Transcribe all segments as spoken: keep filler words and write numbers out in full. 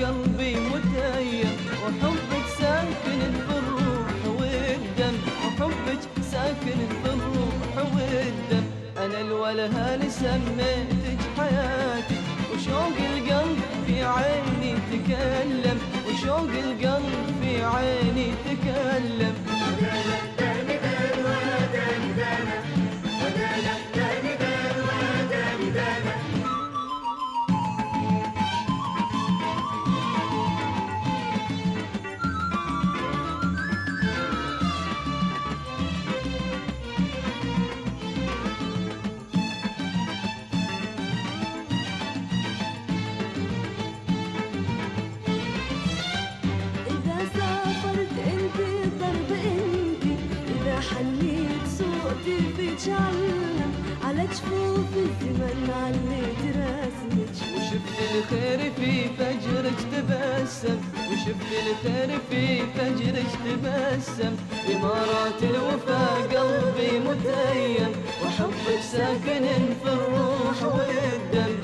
قلبي متيم، وحبك ساكن في الروح والدم، وحبك ساكن في الروح والدم. أنا الوله اللي سميتك حياتي، وشوق القلب في عيني تكلم، وشوق القلب في عيني تكلم. حنيت صوتي فيك علم على جفوف الزمن عليت رسمك، وشفت الخير في فجرك تبسم، وشفت الخير في فجرك تبسم. إمارات الوفا قلبي متيم، وحبك ساكن في الروح والدم.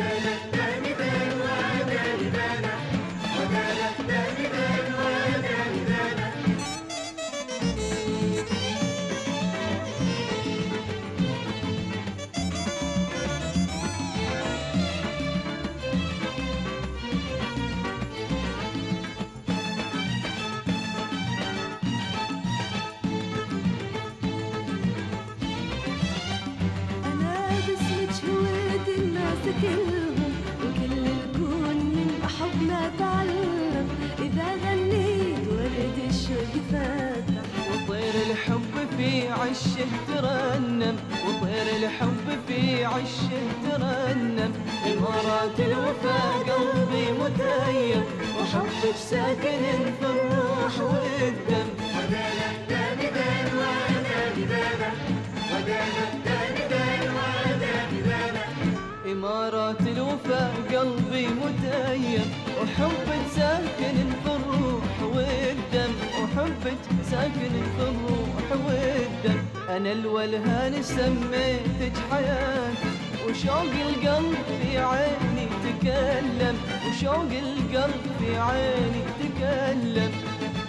كلهم وكل الكون من حبنا تعلم، إذا غنيت ورد الشوق فاتح، وطير الحب في عشه ترنم، وطير الحب في عشه ترنم. إمارات الوفا قلبي متيم، وحبك ساكن في الروح والدم. ودانا داني دان وداني دانا، ودانا داني دان وداني دانا. إمارات الوفا قلبي متيم، وحبك ساكن في الروح والدم، وحبك ساكن في الروح والدم. أنا الوله اللي سميتك حياتي، وشوق القلب في عيني تكلم، وشوق القلب في عيني تكلم.